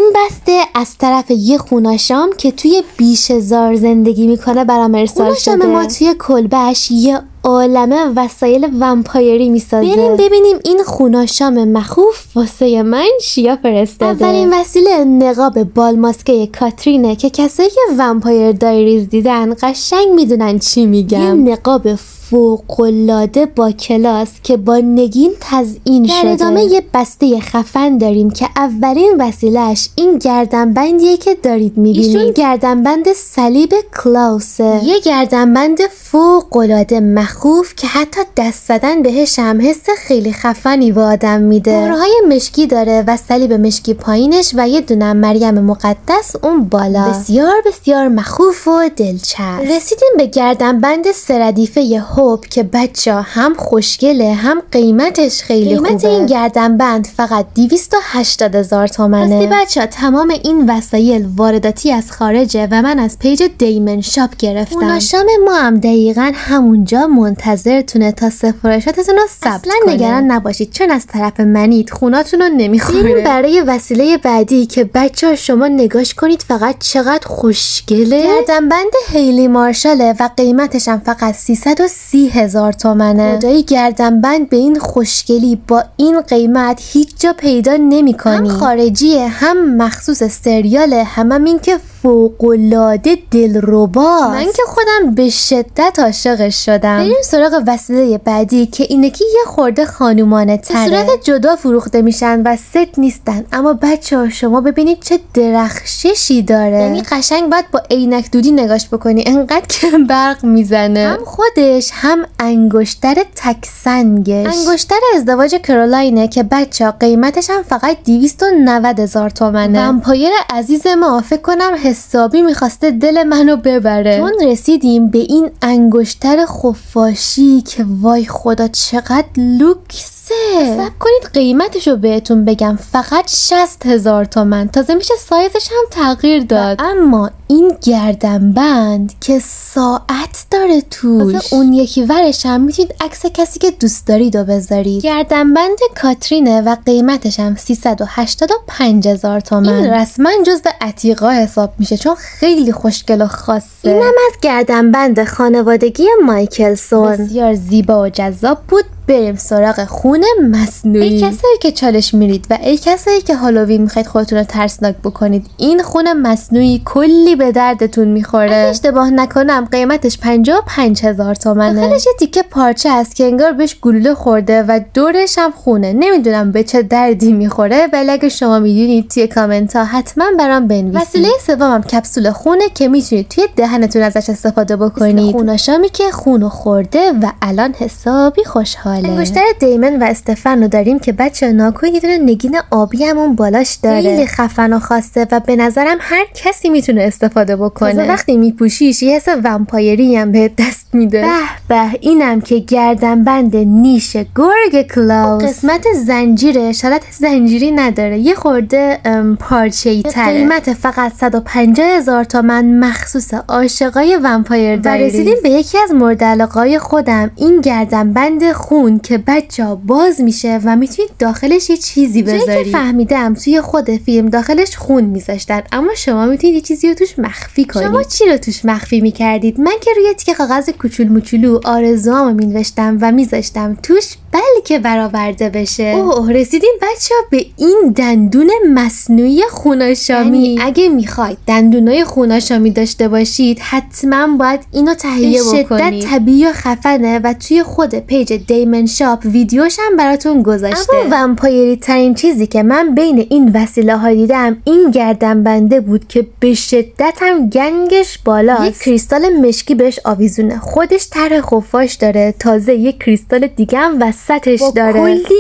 این بسته از طرف یه خوناشام که توی بیشهزار زندگی میکنه برام ارسال شده. خوناشام ما توی کلبهش یه عالمه وسایل ومپایری میسازه. بریم ببینیم این خوناشام مخوف واسه من چیا فرستاده. اولین وسیله نقاب بال ماسکه کاترینه که کسایی که ومپایر دایریز دیدن قشنگ میدونن چی میگم. یه نقاب فوق‌العاده با کلاس که با نگین تزیین شده. در ادامه یه بسته خفن داریم که اولین وسیلهش این گردنبندیه که دارید میبینید. ایشون گردنبند صلیب کلاوسه. یه گردنبند فوق‌العاده مخوف که حتی دست زدن بهش هم حس خیلی خفنی به آدم میده. مهرهای مشکی داره و صلیب مشکی پایینش و یه دونه مریم مقدس اون بالا. بسیار بسیار مخوف و دلچسب. رسیدیم به گردنبند سردیفه هوب که بچه هم خوشگله هم قیمتش خیلی خوبه. قیمت این گردنبند فقط 280,000 تومنه. راستی بچه تمام این وسایل وارداتی از خارجه و من از پیج دیمن شاپ گرفتم. خوناشام ما هم دقیقاً همونجا منتظرتونه تا سفارشاتتون رو ثبت کنه. اصلا نگران نباشید چون از طرف منید خوناتون رو نمیخوره. بریم برای وسیله بعدی که بچه شما نگاش کنید فقط چقدر خوشگله. گردنبند هیلی مارشاله و قیمتش هم فقط 330,000 تومنه. خدایی گردنبند به این خوشگلی با این قیمت هیچ جا پیدا نمی کنی. هم خارجیه هم مخصوص سریاله هم این که فوق‌العاده دلرباست. من که خودم به شدت عاشقش شدم. بریم سراغ وسیله بعدی که اینکی یه خورده خانومانه تره. به صورت جدا فروخته میشن و ست نیستن اما بچه‌ها شما ببینید چه درخششی داره. یعنی قشنگ باید با عینک دودی نگاش بکنی انقدر که برق میزنه. هم خودش هم انگشتر تکسنگش. انگشتر ازدواج کرولاینه که بچه‌ها قیمتش هم فقط 290,000 تومنه. ومپایر عزیز ما فکر کنم حسابی میخواسته دل منو ببره. چون رسیدیم به این انگشتر خفاشی که وای خدا چقدر لوکسه. حساب کنید قیمتشو بهتون بگم فقط 60,000 تومن. تازه میشه سایزش هم تغییر داد. اما این گردنبند که ساعت داره توش. اون یکی ورش هم میتونید عکس کسی که دوست دارید رو بذارید. گردنبند کاترینه و قیمتش هم 385,000 تومن. این رسما جزو عتیقا حساب میشه چون خیلی خوشگل و خاصه. اینم از گردنبند خانوادگی مایکلسون. بسیار زیبا و جذاب بود. بریم سراغ خون مصنوعی. ای کسایی که چالش میرید و ای کسایی که هالووین میخواید خودتون رو ترسناک بکنید این خون مصنوعی کلی به دردتون میخوره. اگه اشتباه نکنم قیمتش 55,000 تومنه. داخلش یه تیکه پارچه است که انگار بهش گلوله خورده و دورش هم خونه. نمیدونم به چه دردی میخوره ولی اگه شما میدونید توی کامنت ها حتما برام بنویسید. وسیله سومم کپسول خونه که میتونید توی دهنتون ازش استفاده بکنید. خوناشامی که خونو خورده و الان حسابی خوشحال. انگشتر دیمن و استفن رو داریم که بچه ناکو یه دونه نگین آبی همون بالاش داره. خیلی خفن و خاصه و به نظرم هر کسی میتونه استفاده بکنه. وقتی میپوشیش یه حس ومپایری هم به دست میده. به به اینم که گردنبند نیش گورگ کلاوس. قسمت زنجیرش حالت زنجیری نداره. یه خورده پارچه‌ای تره. قیمت فقط 150,000 تومن مخصوص عاشقای ومپایر دایریز. رسیدیم به یکی از مورد علاقه‌های خودم این گردنبند خون که بچه‌ها باز میشه و میتونید داخلش یه چیزی بذارید. فهمیدم توی خود فیلم داخلش خون میذاشتن اما شما میتونید یه چیزی رو توش مخفی کنید. شما چی رو توش مخفی میکردید؟ من که روی تیکه کاغذ کوچولو موچولو آرزوامو مینوشتم و میذاشتم توش بلکه برآورده بشه. اوه رسیدیم بچه‌ها به این دندون مصنوعی خوناشامی. یعنی اگه میخواید دندونای خوناشامی داشته باشید حتما باید اینو تهیه بکنید. شدت طبیعی و خفنه و توی خود پیج دیمن شاپ ویدیوش هم براتون گذاشته. اما ومپایری ترین چیزی که من بین این وسیله ها دیدم این گردنبنده بود که به شدت هم گنگش بالاست. یک کریستال مشکی بهش آویزونه. خودش طرح خفاش داره. تازه یک کریستال دیگه هم وسطش داره. کلی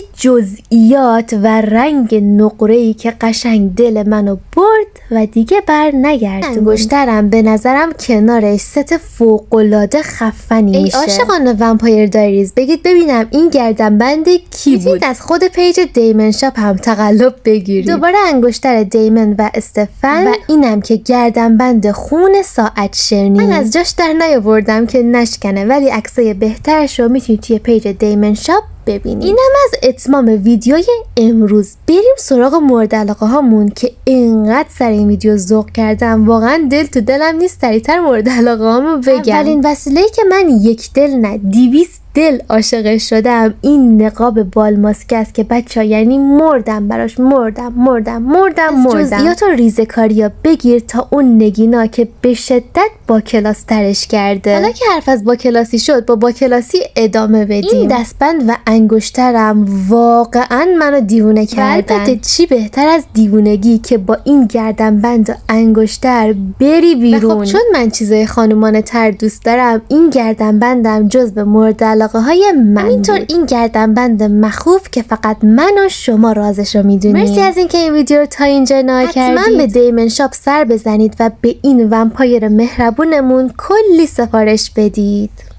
جزئیات و رنگ نقره‌ای که قشنگ دل منو برد و دیگه بر نگردون. انگشترم به نظرم کنارش ست فوق‌العاده خفنی میشه. ای عاشقان ومپایر دایریز بگید ببینم این گردنبند کی بود؟ از خود پیج دیمن شاپ هم تقلب بگیرید. دوباره انگشتر دیمن و استفن و اینم که گردنبند خون ساعت شرنی. من از جاش در نیاوردم که نشکنه ولی عکسای بهترش رو میتونید توی پیج دیمن شاپ ببینید. اینم از اتمام ویدیوی امروز. بریم سراغ مورد علاقه هامون که اینقدر سر این ویدیو ذوق کردم واقعا دل تو دلم نیست سریعتر مورد علاقه هامو بگم. اولین وسیله‌ای که من یک دل نه 200 دل عاشق شدم این نقاب بال ماسک است که بچه‌ها یعنی مردم براش، مردم. جزئیات و ریزکاریا بگیر تا اون نگینا که به شدت با کلاس ترش کرده. حالا که حرف از با کلاسی شد با کلاسی ادامه بدیم. این دستبند و انگشترم واقعا منو دیوونه کردن. البته چی بهتر از دیوونگی که با این گردنبند و انگشتر بری بیرون. خب چون من چیزای خانومانه تر دوست دارم این گردنبندم جزو مورد علاقه های من. اینطور این گردنبند مخوف که فقط من و شما رازشو میدونیم. مرسی از اینکه این ویدیو رو تا اینجا نگاه کردید. حتما به دیمن شاپ سر بزنید و به این ومپایر مهربونمون کلی سفارش بدید.